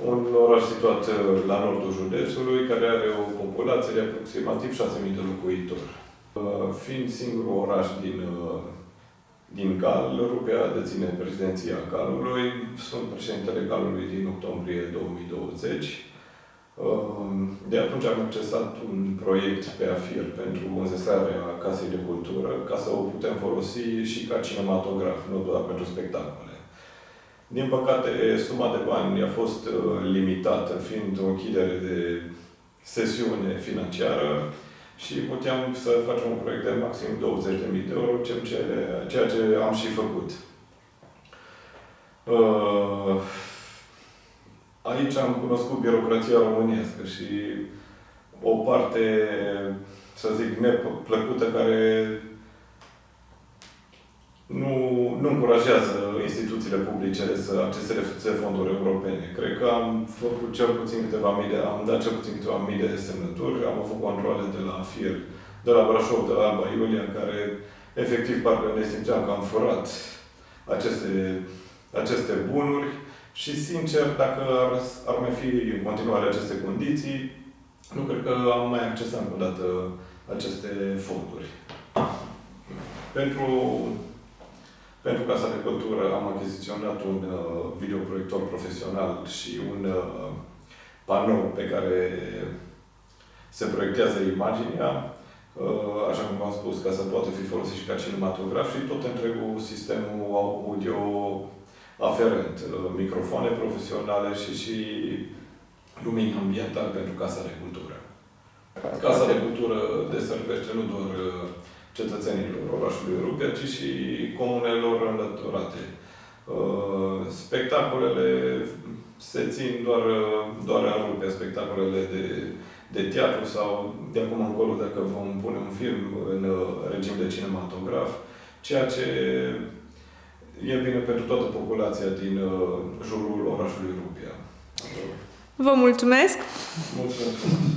un oraș situat la nordul județului, care are o populație de aproximativ 6.000 de locuitori. Fiind singurul oraș din Gal, Rupea deține președinția Galului. Sunt președintele Galului din octombrie 2020. De atunci am accesat un proiect pe AFIR pentru înzestrarea Casei de Cultură, ca să o putem folosi și ca cinematograf, nu doar pentru spectacole. Din păcate, suma de bani a fost limitată, fiind o închidere de sesiune financiară și puteam să facem un proiect de maxim 20.000 de euro, ceea ce am și făcut. Aici am cunoscut birocrația românească și o parte, să zic, neplăcută, care nu încurajează instituțiile publice să acceseze fonduri europene. Cred că am făcut cel puțin am dat cel puțin câteva mii de semnături, am făcut controle de la FIR, de la Brașov, de la Alba Iulia, care efectiv parcă ne simțeam că am furat aceste bunuri și, sincer, dacă ar mai fi în continuare aceste condiții, nu cred că am mai accesat încă o dată aceste fonduri. Pentru Casa de Cultură am achiziționat un videoproiector profesional și un panou pe care se proiectează imaginea, așa cum v-am spus, ca să poată fi folosit și ca cinematograf, și tot întregul sistemul audio aferent, microfoane profesionale și lumini ambientale pentru Casa de Cultură. Casa de Cultură deservește nu doar cetățenilor orașului Rupea, ci și comunelor înlăturate. Spectacolele se țin doar în Rupea, spectacolele de teatru sau de acum încolo, dacă vom pune un film în regim de cinematograf, ceea ce e bine pentru toată populația din jurul orașului Rupea. Vă mulțumesc! Mulțumesc!